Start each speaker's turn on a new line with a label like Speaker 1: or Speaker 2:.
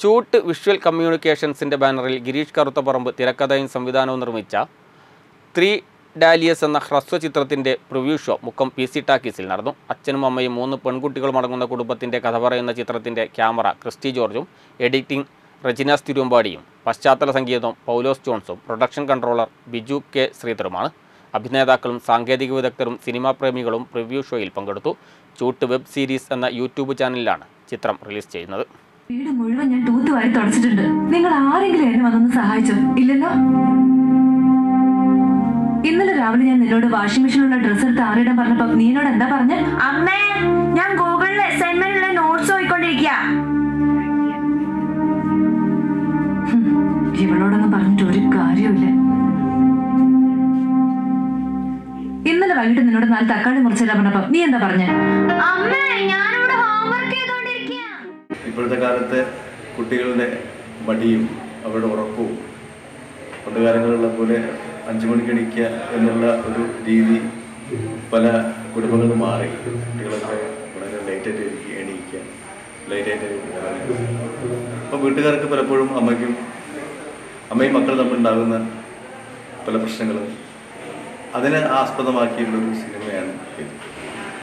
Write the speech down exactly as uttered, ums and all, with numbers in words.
Speaker 1: ചൂട്ട് visual കമ്മ്യൂണിക്കേഷൻസിൻ്റെ ബാനറിൽ ഗിരീഷ് കറുത്തപറമ്പ് തിരക്കഥയും സംവിധാനവും നിർമ്മിച്ച ത്രീ ഡാലിയസ് എന്ന ഹ്രസ്വചിത്രത്തിൻ്റെ preview show Mukkam P C ടാക്കീസിൽ നടന്നു. അച്ഛനും അമ്മയും മൂന്ന് പെൺകുട്ടികളും അടങ്ങുന്ന കുടുംബത്തിൻ്റെ കഥ പറയുന്ന ചിത്രത്തിൻ്റെ ക്യാമറ ക്രിസ്റ്റി ജോർജും, എഡിറ്റിംഗ് റെജിനാസ് തിരുവമ്പാടിയും, പശ്ചാത്തല സംഗീതം പൗലോസ് ജോൺസും, പ്രൊഡക്ഷൻ കൺട്രോളർ ബിജു കെ ശ്രീധറുമാണ്. അഭിനേതാക്കളും സാങ്കേതിക വിദഗ്ധരും സിനിമാ പ്രേമികളും പ്രിവ്യൂ ഷോയിൽ പങ്കെടുത്തു. ചൂട്ട് വെബ് സീരീസ് എന്ന യൂട്യൂബ് ചാനലിലാണ് ചിത്രം റിലീസ് ചെയ്യുന്നത്.
Speaker 2: വീട് മുഴുവൻ ഞാൻ തൂത്തുവാരി തുടച്ചിട്ടുണ്ട്. നിങ്ങൾ ആരെങ്കിലും എന്നെ വന്നൊന്ന് സഹായിച്ചോ? ഇല്ലല്ലോ. ഇന്നലെ രാവിലെ ഞാൻ നിന്നോട് വാഷിംഗ് മെഷീനിലുള്ള ഡ്രസ്സ് എടുത്ത് ആറിടാൻ പറഞ്ഞപ്പോ നീനോട് എന്താ പറഞ്ഞ?
Speaker 3: അമ്മേ, ഞാൻ ഗൂഗിളിൽ അസൈൻമെന്റിലുള്ള നോട്ട്സ് നോക്കിക്കൊണ്ടിരിക്കുക.
Speaker 2: ഇവളോടൊന്നും പറഞ്ഞിട്ട് ഒരു കാര്യമില്ല. ഇന്നലെ വൈകിട്ട് നിന്നോട് നാല് തക്കാളി മുറിച്ചിടാൻ പറഞ്ഞപ്പോ നീ എന്താ പറഞ്ഞ?
Speaker 3: അമ്മേ, ഞാനിവിടെ ഹോംവർക്ക് ചെയ്തോണ്ടിരിക്കുക.
Speaker 4: ഇപ്പോഴത്തെ കാലത്തെ കുട്ടികളുടെ മടിയും അവരുടെ ഉറപ്പവും പണ്ട് കാലങ്ങളിലുള്ള പോലെ അഞ്ചു മണിക്ക് എണീക്കുക എന്നുള്ള ഒരു രീതി പല കുടുംബങ്ങളും മാറി. കുട്ടികളൊക്കെ വളരെ ലേറ്റായിട്ട് എണീക്കുക, ലേറ്റായിട്ട് ഇറങ്ങുക. അപ്പോൾ വീട്ടുകാർക്ക് പലപ്പോഴും അമ്മയ്ക്കും അമ്മയും മക്കളും തമ്മിലുണ്ടാകുന്ന പല പ്രശ്നങ്ങളും അതിനെ ആസ്പദമാക്കിയിട്ടുള്ളൊരു സിനിമയാണ് ഇത്.